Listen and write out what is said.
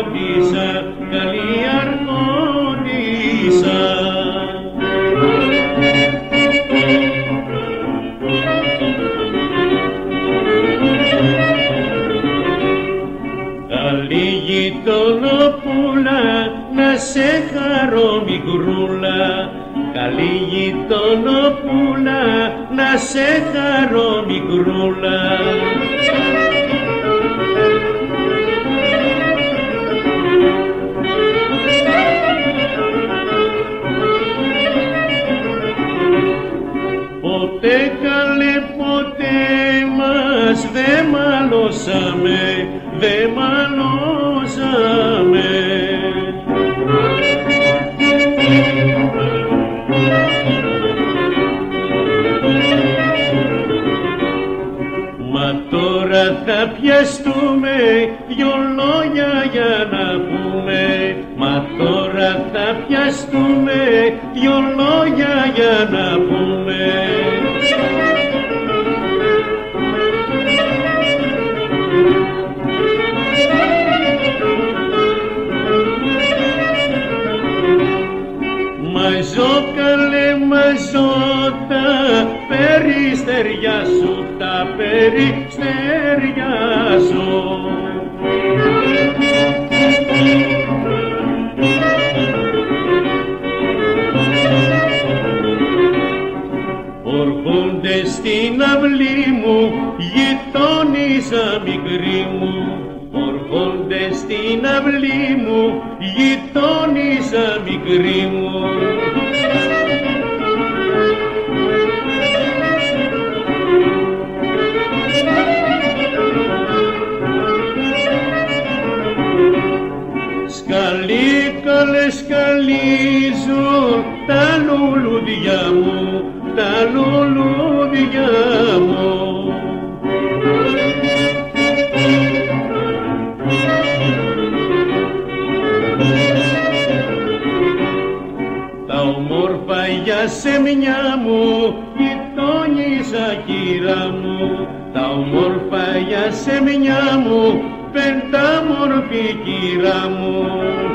αρχόντισσα, καλή αρχόντισσα. Καλή γειτονοπούλα, να σε χαρώ μικρούλα, καλή γειτονοπούλα, να σε χαρώ μικρούλα. Ποτέ καλέ ποτέ μας δε μαλώσαμε, δε μαλώσαμε. Μα τώρα θα πιαστούμε δυο λόγια για να πούμε, μα τώρα θα πιαστούμε δυο λόγια για να πούμε. Μαζώ καλέ μαζώ τα περιστεριά σου, τα περιστεριά σου. Ορκούνται στην αυλή μου, γειτόνισσα μικρή μου, ορκούνται στην αυλή μου, γειτόνισσα μικρή μου. Σκαλί καλέ σκαλίζουν τα λουλούδια μου, τα λουλούδια μου. Τα όμορφα για σεμιά μου, γειτόνισσα κύρα μου, τα όμορφα για σεμιά μου, πεντάμορφη κύρα μου.